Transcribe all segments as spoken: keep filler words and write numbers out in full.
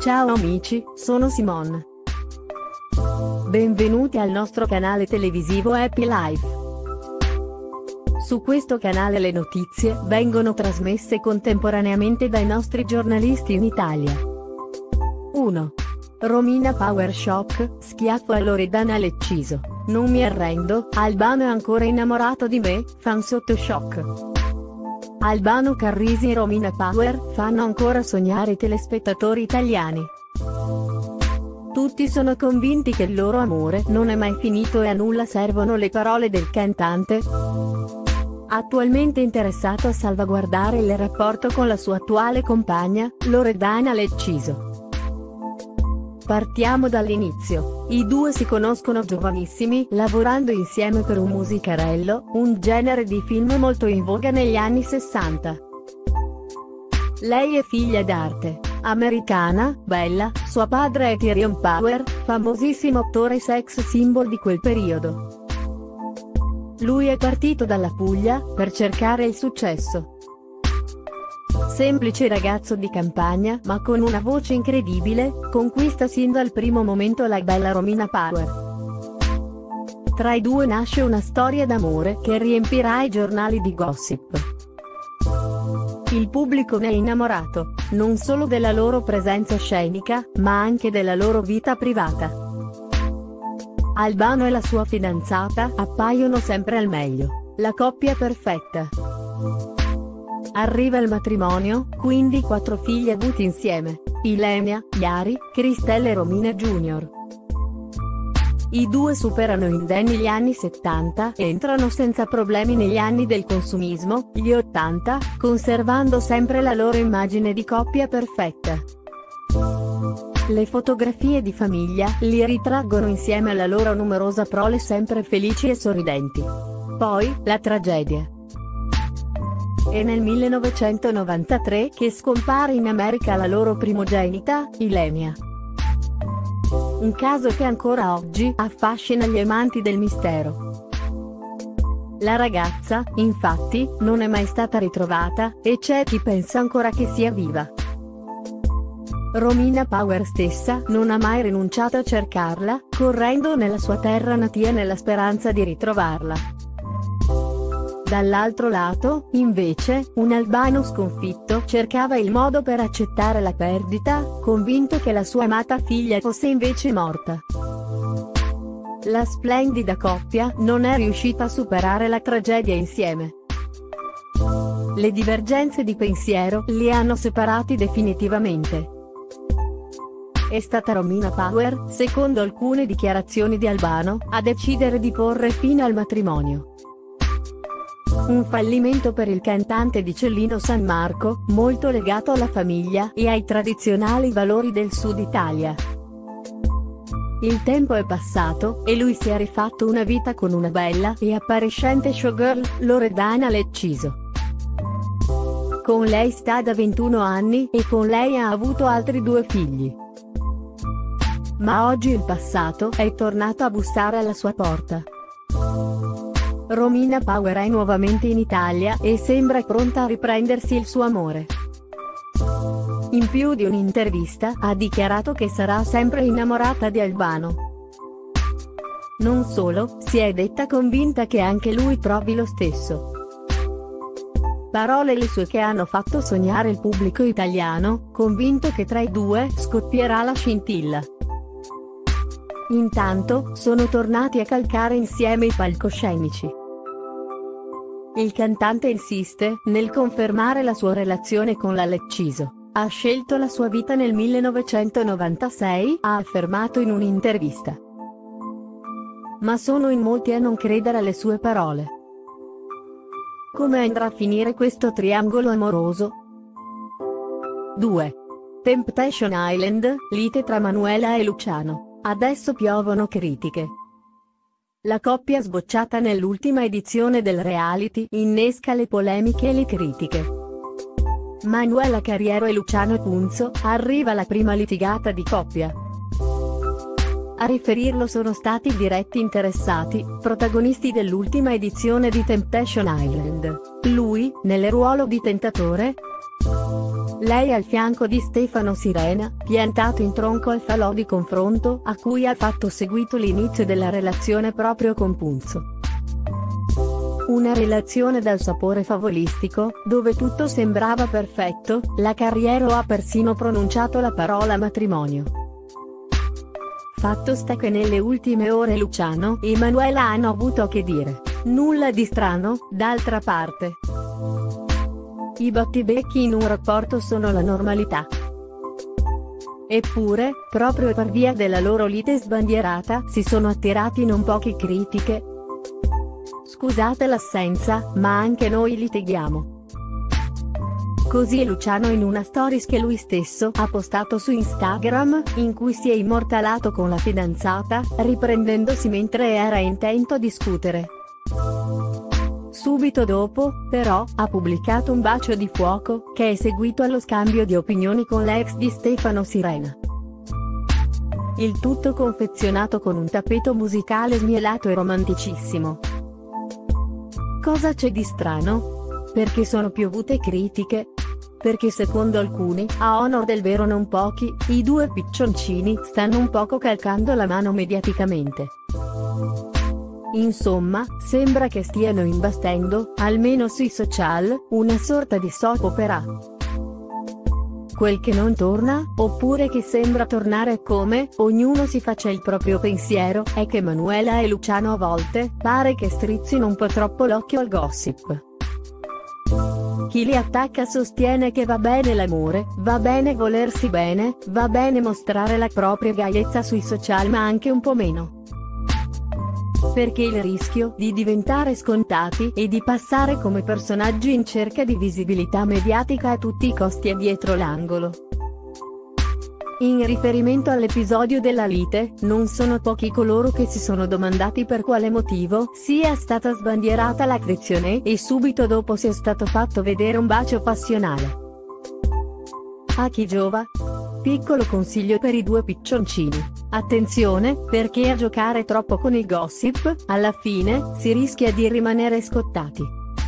Ciao amici, sono Simone. Benvenuti al nostro canale televisivo Happy Life. Su questo canale le notizie vengono trasmesse contemporaneamente dai nostri giornalisti in Italia. uno. Romina Power shock, schiaffo a Loredana Lecciso. Non mi arrendo, Albano è ancora innamorato di me, fan sotto shock. Albano Carrisi e Romina Power fanno ancora sognare i telespettatori italiani. Tutti sono convinti che il loro amore non è mai finito e a nulla servono le parole del cantante, attualmente interessato a salvaguardare il rapporto con la sua attuale compagna, Loredana Lecciso. Partiamo dall'inizio. I due si conoscono giovanissimi, lavorando insieme per un musicarello, un genere di film molto in voga negli anni sessanta. Lei è figlia d'arte americana, bella, suo padre è Tyrone Power, famosissimo attore sex symbol di quel periodo. Lui è partito dalla Puglia per cercare il successo. Semplice ragazzo di campagna ma con una voce incredibile, conquista sin dal primo momento la bella Romina Power. Tra i due nasce una storia d'amore che riempirà i giornali di gossip. Il pubblico ne è innamorato, non solo della loro presenza scenica, ma anche della loro vita privata. Albano e la sua fidanzata appaiono sempre al meglio, la coppia perfetta. Arriva il matrimonio, quindi quattro figli avuti insieme: Ilenia, Chiari, Cristella e Romina Junior I due superano indenni gli anni settanta e entrano senza problemi negli anni del consumismo, gli ottanta, conservando sempre la loro immagine di coppia perfetta. Le fotografie di famiglia li ritraggono insieme alla loro numerosa prole sempre felici e sorridenti. Poi, la tragedia. È nel millenovecentonovantatré che scompare in America la loro primogenita, Ilenia. Un caso che ancora oggi affascina gli amanti del mistero. La ragazza, infatti, non è mai stata ritrovata, e c'è chi pensa ancora che sia viva. Romina Power stessa non ha mai rinunciato a cercarla, correndo nella sua terra natia nella speranza di ritrovarla. Dall'altro lato, invece, un Albano sconfitto cercava il modo per accettare la perdita, convinto che la sua amata figlia fosse invece morta. La splendida coppia non è riuscita a superare la tragedia insieme. Le divergenze di pensiero li hanno separati definitivamente. È stata Romina Power, secondo alcune dichiarazioni di Albano, a decidere di porre fine al matrimonio. Un fallimento per il cantante di Cellino San Marco, molto legato alla famiglia e ai tradizionali valori del Sud Italia. Il tempo è passato, e lui si è rifatto una vita con una bella e appariscente showgirl, Loredana Lecciso. Con lei sta da ventuno anni e con lei ha avuto altri due figli. Ma oggi il passato è tornato a bussare alla sua porta. Romina Power è nuovamente in Italia e sembra pronta a riprendersi il suo amore. In più di un'intervista ha dichiarato che sarà sempre innamorata di Albano. Non solo, si è detta convinta che anche lui provi lo stesso. Parole le sue che hanno fatto sognare il pubblico italiano, convinto che tra i due scoppierà la scintilla. Intanto, sono tornati a calcare insieme i palcoscenici. Il cantante insiste nel confermare la sua relazione con la Lecciso. Ha scelto la sua vita nel millenovecentonovantasei, ha affermato in un'intervista. Ma sono in molti a non credere alle sue parole. Come andrà a finire questo triangolo amoroso? due. Temptation Island, lite tra Manuela e Luciano. Adesso piovono critiche. La coppia sbocciata nell'ultima edizione del reality innesca le polemiche e le critiche. Manuela Carriero e Luciano Punzo, arriva la prima litigata di coppia. A riferirlo sono stati i diretti interessati, protagonisti dell'ultima edizione di Temptation Island. Lui, nel ruolo di tentatore, Lei al fianco di Stefano Sirena, piantato in tronco al falò di confronto a cui ha fatto seguito l'inizio della relazione proprio con Punzo. Una relazione dal sapore favolistico, dove tutto sembrava perfetto, la Carriero ha persino pronunciato la parola matrimonio. Fatto sta che nelle ultime ore Luciano e Manuela hanno avuto a che dire. Nulla di strano, d'altra parte. I battibecchi in un rapporto sono la normalità. Eppure, proprio per via della loro lite sbandierata, si sono attirati non poche critiche. Scusate l'assenza, ma anche noi litighiamo. Così Luciano in una stories che lui stesso ha postato su Instagram, in cui si è immortalato con la fidanzata, riprendendosi mentre era intento a discutere. Subito dopo, però, ha pubblicato un bacio di fuoco, che è seguito allo scambio di opinioni con l'ex di Stefano Sirena. Il tutto confezionato con un tappeto musicale smielato e romanticissimo. Cosa c'è di strano? Perché sono piovute critiche? Perché secondo alcuni, a onor del vero non pochi, i due piccioncini stanno un poco calcando la mano mediaticamente. Insomma, sembra che stiano imbastendo, almeno sui social, una sorta di soap opera. Quel che non torna, oppure che sembra tornare come, ognuno si faccia il proprio pensiero, è che Manuela e Luciano a volte, pare che strizzino un po' troppo l'occhio al gossip. Chi li attacca sostiene che va bene l'amore, va bene volersi bene, va bene mostrare la propria gaiezza sui social ma anche un po' meno. Perché il rischio di diventare scontati e di passare come personaggi in cerca di visibilità mediatica a tutti i costi è dietro l'angolo. In riferimento all'episodio della lite, non sono pochi coloro che si sono domandati per quale motivo sia stata sbandierata l'attrizione e subito dopo sia stato fatto vedere un bacio passionale. A chi giova? Piccolo consiglio per i due piccioncini. Attenzione, perché a giocare troppo con il gossip, alla fine, si rischia di rimanere scottati.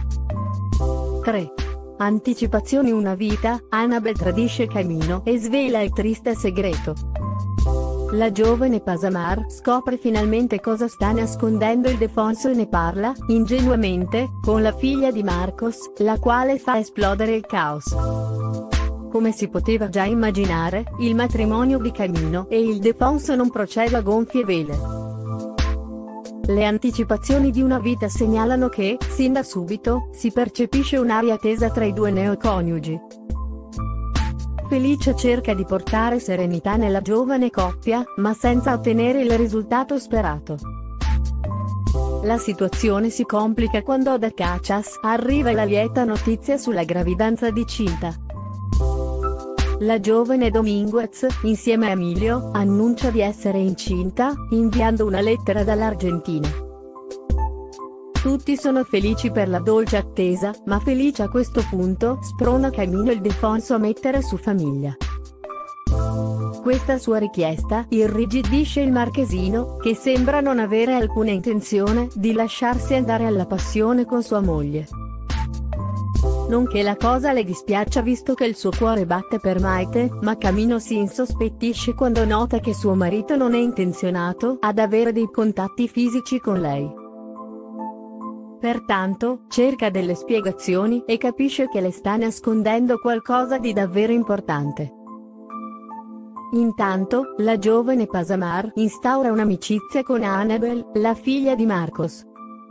tre. Anticipazioni. Una vita, Annabel tradisce Camino e svela il triste segreto. La giovane Pasamar scopre finalmente cosa sta nascondendo Ildefonso e ne parla, ingenuamente, con la figlia di Marcos, la quale fa esplodere il caos. Come si poteva già immaginare, il matrimonio di Camino e Ildefonso non procede a gonfie vele. Le anticipazioni di Una vita segnalano che, sin da subito, si percepisce un'aria tesa tra i due neoconiugi. Felicia cerca di portare serenità nella giovane coppia, ma senza ottenere il risultato sperato. La situazione si complica quando da Cachas arriva la lieta notizia sulla gravidanza di Cinta. La giovane Dominguez, insieme a Emilio, annuncia di essere incinta, inviando una lettera dall'Argentina. Tutti sono felici per la dolce attesa, ma Felicia a questo punto sprona Camino e Ildefonso a mettere su famiglia. Questa sua richiesta irrigidisce il marchesino, che sembra non avere alcuna intenzione di lasciarsi andare alla passione con sua moglie. Non che la cosa le dispiaccia visto che il suo cuore batte per Maite, ma Camino si insospettisce quando nota che suo marito non è intenzionato ad avere dei contatti fisici con lei. Pertanto, cerca delle spiegazioni e capisce che le sta nascondendo qualcosa di davvero importante. Intanto, la giovane Pasamar instaura un'amicizia con Annabel, la figlia di Marcos.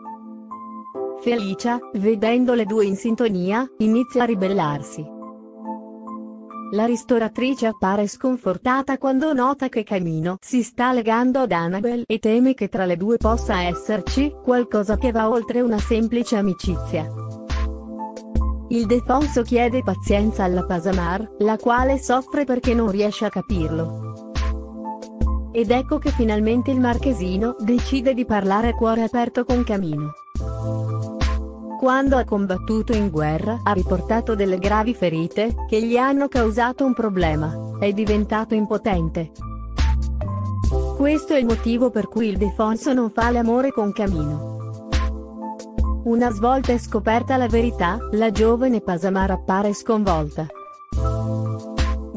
Felicia, vedendo le due in sintonia, inizia a ribellarsi. La ristoratrice appare sconfortata quando nota che Camino si sta legando ad Annabel e teme che tra le due possa esserci qualcosa che va oltre una semplice amicizia. Ildefonso chiede pazienza alla Pasamar, la quale soffre perché non riesce a capirlo. Ed ecco che finalmente il marchesino decide di parlare a cuore aperto con Camino. Quando ha combattuto in guerra ha riportato delle gravi ferite, che gli hanno causato un problema: è diventato impotente. Questo è il motivo per cui Ildefonso non fa l'amore con Camino. Una svolta è scoperta la verità, la giovane Pasamar appare sconvolta.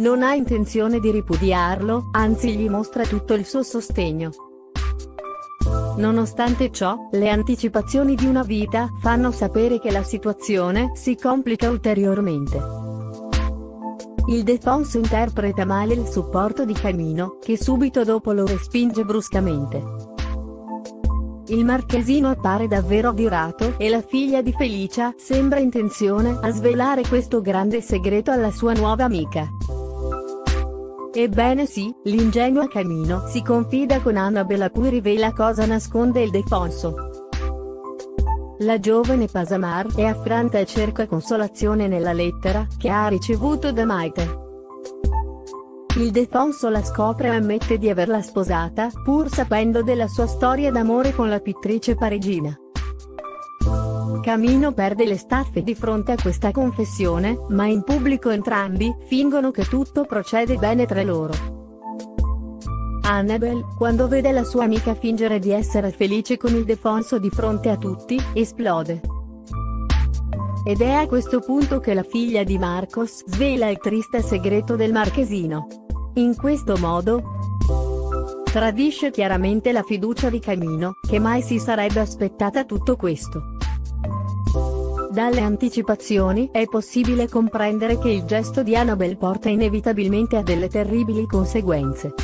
non ha intenzione di ripudiarlo, anzi gli mostra tutto il suo sostegno. Nonostante ciò, le anticipazioni di una vita fanno sapere che la situazione si complica ulteriormente. Ildefonso interpreta male il supporto di Camino, che subito dopo lo respinge bruscamente. Il marchesino appare davvero adirato e la figlia di Felicia sembra intenzione a svelare questo grande segreto alla sua nuova amica. Ebbene sì, l'ingenua Camino si confida con Annabel, a cui rivela cosa nasconde Ildefonso. La giovane Pasamar è affranta e cerca consolazione nella lettera che ha ricevuto da Maite. Ildefonso la scopre e ammette di averla sposata, pur sapendo della sua storia d'amore con la pittrice parigina. Camino perde le staffe di fronte a questa confessione, ma in pubblico entrambi fingono che tutto procede bene tra loro. Annabel, quando vede la sua amica fingere di essere felice con Ildefonso di fronte a tutti, esplode. Ed è a questo punto che la figlia di Marcos svela il triste segreto del marchesino. In questo modo, tradisce chiaramente la fiducia di Camino, che mai si sarebbe aspettata tutto questo. Dalle anticipazioni è possibile comprendere che il gesto di Annabel porta inevitabilmente a delle terribili conseguenze.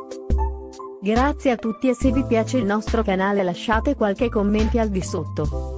Grazie a tutti, e se vi piace il nostro canale lasciate qualche commento al di sotto.